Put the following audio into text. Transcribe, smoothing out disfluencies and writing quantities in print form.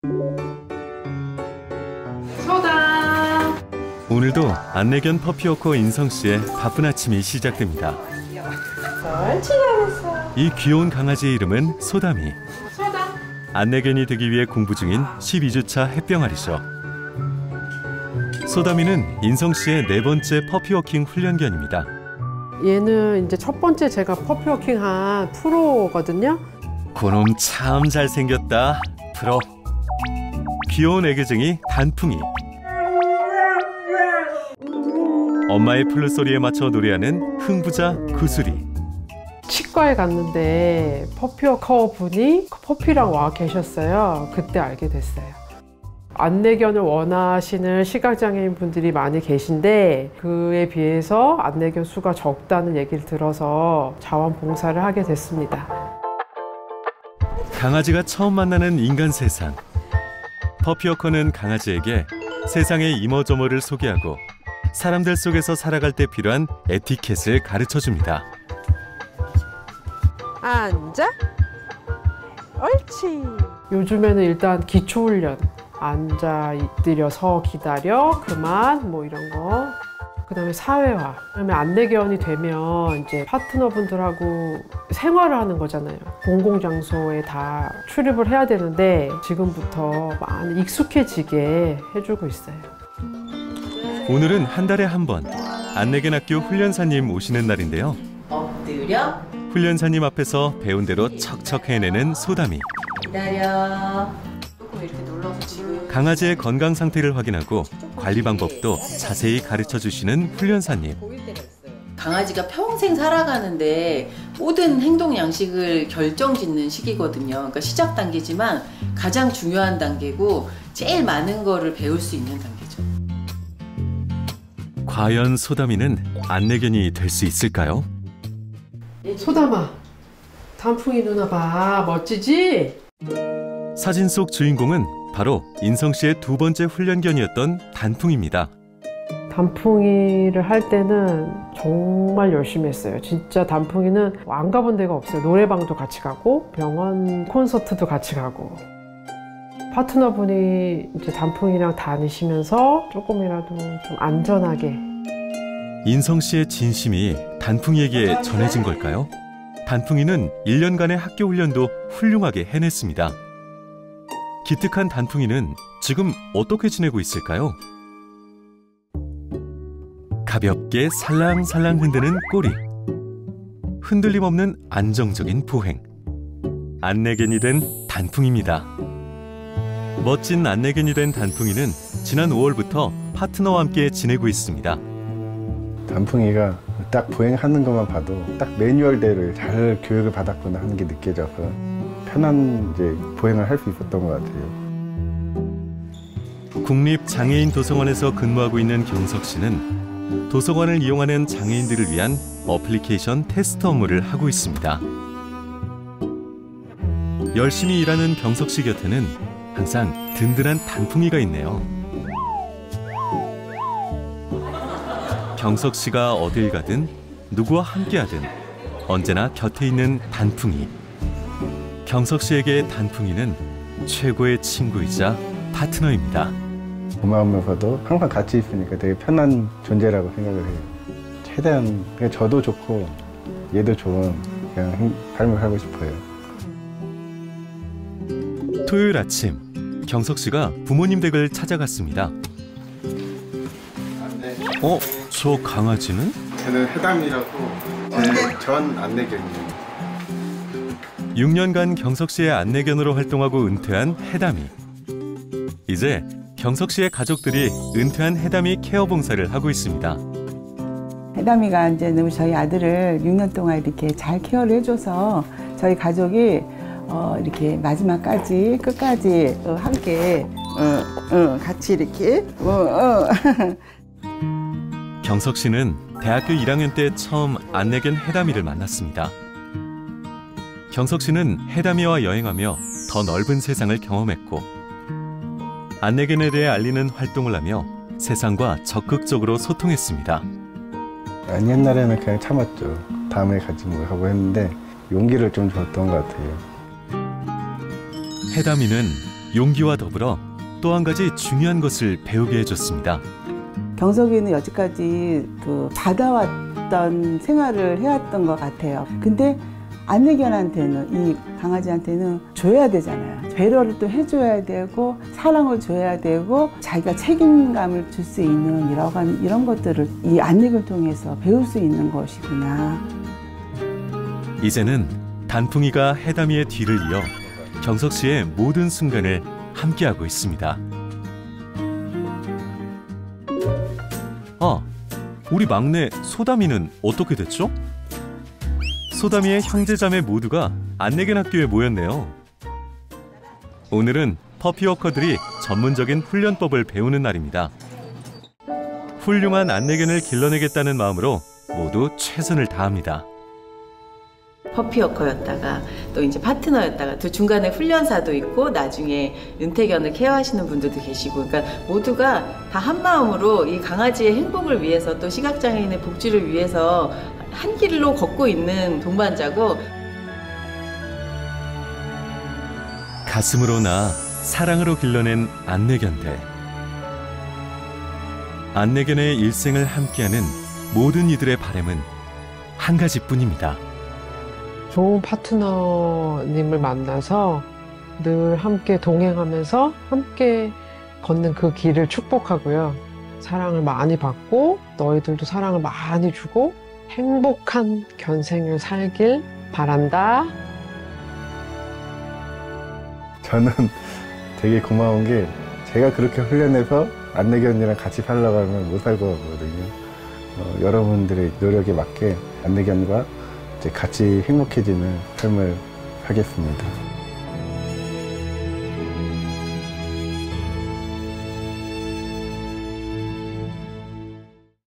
소다. 오늘도 안내견 퍼피워커 인성 씨의 바쁜 아침이 시작됩니다. 옳지, 잘했어. 이 귀여운 강아지의 이름은 소담이. 소다. 안내견이 되기 위해 공부 중인 12주차 햇병아리죠. 소담이는 인성 씨의 4번째 퍼피워킹 훈련견입니다. 얘는 이제 첫 번째 제가 퍼피워킹한 프로거든요. 그놈 참 잘생겼다. 프로. 귀여운 애교쟁이 단풍이. 엄마의 플룻소리에 맞춰 노래하는 흥부자 구슬이. 치과에 갔는데 퍼피워커 분이 퍼피랑 와 계셨어요. 그때 알게 됐어요. 안내견을 원하시는 시각장애인 분들이 많이 계신데 그에 비해서 안내견 수가 적다는 얘기를 들어서 자원봉사를 하게 됐습니다. 강아지가 처음 만나는 인간 세상. 퍼피워커는 강아지에게 세상의 이모저모를 소개하고 사람들 속에서 살아갈 때 필요한 에티켓을 가르쳐줍니다. 앉아. 옳지. 요즘에는 일단 기초훈련. 앉아, 엎드려, 서, 기다려, 그만, 뭐 이런 거. 그다음에 사회화. 그다음에 안내견이 되면 이제 파트너분들하고 생활을 하는 거잖아요. 공공장소에 다 출입을 해야 되는데 지금부터 많이 익숙해지게 해주고 있어요. 오늘은 한 달에 한 번 안내견 학교 훈련사님 오시는 날인데요. 엎드려. 훈련사님 앞에서 배운 대로 척척 해내는 소담이. 기다려. 조금 이렇게 눌러서 지금. 강아지의 건강 상태를 확인하고 관리 방법도 자세히 가르쳐 주시는 훈련사님. 강아지가 평생 살아가는데 모든 행동 양식을 결정짓는 시기거든요. 그러니까 시작 단계지만 가장 중요한 단계고 제일 많은 거를 배울 수 있는 단계죠. 과연 소담이는 안내견이 될 수 있을까요? 소담아, 단풍이 누나 봐. 멋지지? 사진 속 주인공은 바로 인성 씨의 2번째 훈련견이었던 단풍입니다. 단풍이를 할 때는 정말 열심히 했어요. 진짜 단풍이는 안 가본 데가 없어요. 노래방도 같이 가고 병원 콘서트도 같이 가고. 파트너분이 이제 단풍이랑 다니시면서 조금이라도 좀 안전하게. 인성 씨의 진심이 단풍이에게 전해진 걸까요? 단풍이는 1년간의 학교 훈련도 훌륭하게 해냈습니다. 기특한 단풍이는 지금 어떻게 지내고 있을까요? 가볍게 살랑살랑 흔드는 꼬리. 흔들림 없는 안정적인 보행. 안내견이 된 단풍입니다. 멋진 안내견이 된 단풍이는 지난 5월부터 파트너와 함께 지내고 있습니다. 단풍이가 딱 보행하는 것만 봐도 딱 매뉴얼대로 잘 교육을 받았구나 하는 게 느껴져서 편한 이제 보행을 할 수 있었던 것 같아요. 국립장애인도서관에서 근무하고 있는 경석 씨는 도서관을 이용하는 장애인들을 위한 어플리케이션 테스트 업무를 하고 있습니다. 열심히 일하는 경석 씨 곁에는 항상 든든한 단풍이가 있네요. 경석 씨가 어딜 가든 누구와 함께하든 언제나 곁에 있는 단풍이. 경석 씨에게 단풍이는 최고의 친구이자 파트너입니다. 고마우면서도 항상 같이 있으니까 되게 편한 존재라고 생각을 해요. 최대한 그냥 저도 좋고 얘도 좋은 그냥 삶을 살고 싶어요. 토요일 아침, 경석 씨가 부모님 댁을 찾아갔습니다. 저 강아지는? 쟤는 해담이라고 전 안내견이에요. 6년간 경석 씨의 안내견으로 활동하고 은퇴한 해담이. 이제 경석 씨의 가족들이 은퇴한 해담이 케어 봉사를 하고 있습니다. 해담이가 이제 저희 아들을 6년 동안 이렇게 잘 케어를 해줘서 저희 가족이 이렇게 마지막까지 끝까지 함께 같이 이렇게 경석 씨는 대학교 1학년 때 처음 안내견 해담이를 만났습니다. 경석 씨는 해담이와 여행하며 더 넓은 세상을 경험했고 안내견에 대해 알리는 활동을 하며 세상과 적극적으로 소통했습니다. 옛날에는 그냥 참았죠. 다음에 가지 뭐 하고 했는데 용기를 좀 줬던 것 같아요. 해담이는 용기와 더불어 또 한 가지 중요한 것을 배우게 해줬습니다. 경석이는 여지까지 그 받아왔던 생활을 해왔던 것 같아요. 근데 안내견한테는, 이 강아지한테는 줘야 되잖아요. 배려를 또 해줘야 되고 사랑을 줘야 되고 자기가 책임감을 줄 수 있는 이런 것들을 이 안내견을 통해서 배울 수 있는 것이구나. 이제는 단풍이가 해담이의 뒤를 이어 경석 씨의 모든 순간을 함께하고 있습니다. 아, 우리 막내 소담이는 어떻게 됐죠? 소담이의 형제자매 모두가 안내견 학교에 모였네요. 오늘은 퍼피워커들이 전문적인 훈련법을 배우는 날입니다. 훌륭한 안내견을 길러내겠다는 마음으로 모두 최선을 다합니다. 퍼피워커였다가 또 이제 파트너였다가 또 중간에 훈련사도 있고 나중에 은퇴견을 케어하시는 분들도 계시고, 그러니까 모두가 다 한 마음으로 이 강아지의 행복을 위해서 또 시각장애인의 복지를 위해서 한 길로 걷고 있는 동반자고, 가슴으로 낳아 사랑으로 길러낸 안내견들. 안내견의 일생을 함께하는 모든 이들의 바람은 한 가지뿐입니다. 좋은 파트너님을 만나서 늘 함께 동행하면서 함께 걷는 그 길을 축복하고요. 사랑을 많이 받고 너희들도 사랑을 많이 주고 행복한 견생을 살길 바란다. 저는 되게 고마운 게 제가 그렇게 훈련해서 안내견이랑 같이 살려고 하면 못 살 거거든요. 여러분들의 노력에 맞게 안내견과 이제 같이 행복해지는 삶을 살겠습니다.